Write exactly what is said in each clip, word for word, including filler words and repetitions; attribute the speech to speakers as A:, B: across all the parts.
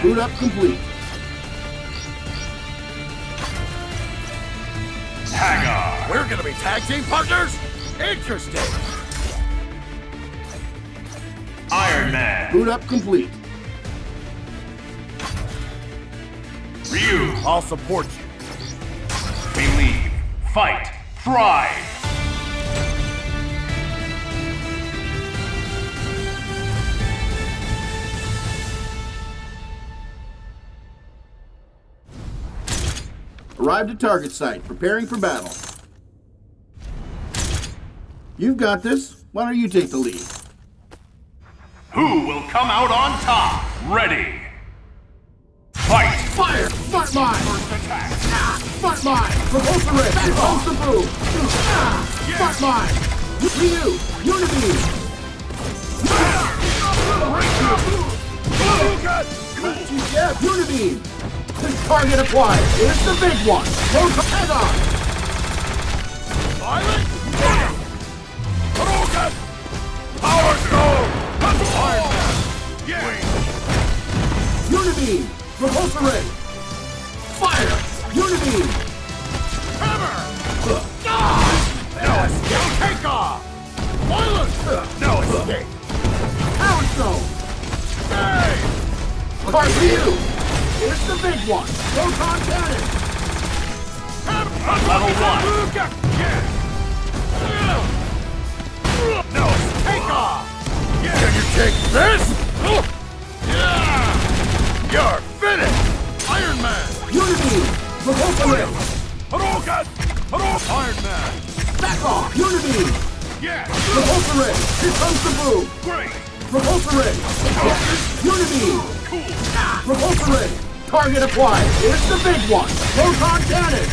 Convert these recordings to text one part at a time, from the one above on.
A: Boot up complete.
B: Hagar!
C: We're gonna be tag team partners? Interesting!
B: Iron Man!
A: Boot up complete.
B: Ryu!
C: I'll support you.
B: Believe, fight, thrive!
A: Arrived at target site, preparing for battle. You've got this. Why don't you take the lead?
B: Who will come out on top? Ready! Fight!
A: Fire! Smart mine!
B: First attack!
A: Smart mine! Repulsor ray! Here comes the boom! Smart mine! Ryu! Unibeam! Yeah, Unibeam! Target acquired! Here's the big one! Go to head on!
C: Violet! Hadouken! Power Stone! Iron Man! Yeah!
A: Unibeam! Repulsor ray! Fire! Unibeam!
C: Hammer! No escape! Take off! Violet! No escape!
A: Power Stone!
C: Hey!
A: Card Ryu! Here's the big one! Proton cannon!
B: Level one!
C: Yeah! No, take off! Yeah. Can you take this? Yeah! You're finished! Iron Man!
A: Unibeam! Repulsor ray!
C: Hadouken! Hadouken! Iron Man!
A: Back off! Unibeam!
C: Yeah!
A: Repulsor ray! Here comes the boom!
C: Great!
A: Repulsor ray! Unibeam!
C: Cool!
A: Repulsor ray! Target acquired! Here's the big one! Proton cannon!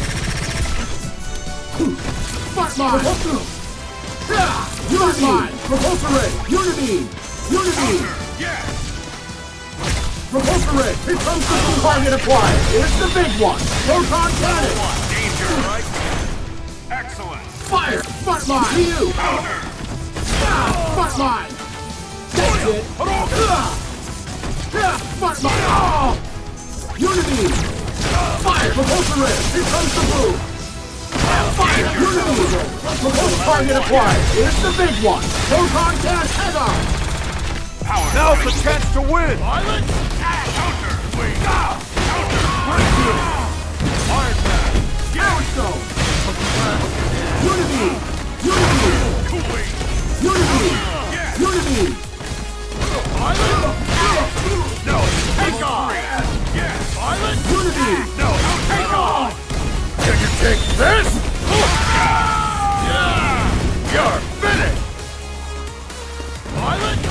A: Smart mine! Smart mine! Repulsor ray! Unibeam! Unibeam!
C: Yeah!
A: Repulsor ray! Here comes the boom! Target acquired! Here's the big one! Proton cannon!
B: Danger, right? Excellent!
A: Fire! Smart mine! Ryu!
B: Counter!
A: Smart mine! That's it! Smart mine! Oh! Unibeam! Fire! Repulsor ray! Here comes the boom! Fire! Unibeam! Repulsor target acquired! Here's the big one! Proton cannon! Head on!
B: Power!
C: Now's the chance to win! Violet!
B: Counter! Wait!
C: Iron Man!
A: Power Stone! Unibeam! Unibeam! Unibeam! Unibeam!
C: Violet! No! Take off! Yeah! Violet!
A: Unibeam!
C: No! Take off! Can you take this? Yeah! You're finished! Violet!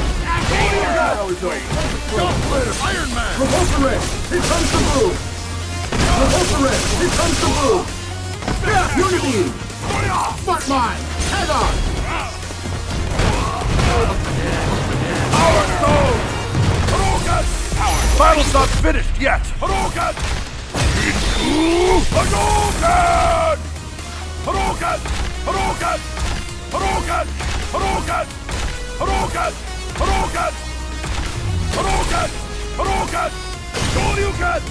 C: Don't let him! Iron Man!
A: Repulsor ray! Here comes the boom! Repulsor ray! Here comes the boom! Unibeam! Smart mine! Head on!
C: Power Stone! Hadouken! Power! Battle's not finished yet! Hadouken! Hadouken! Hadouken! Hadouken! Hadouken! Hadouken! Hadouken! Hadouken! Hadouken! Hadouken! Shoryuken!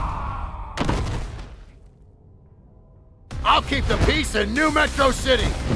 C: I'll keep the peace in New Metro City!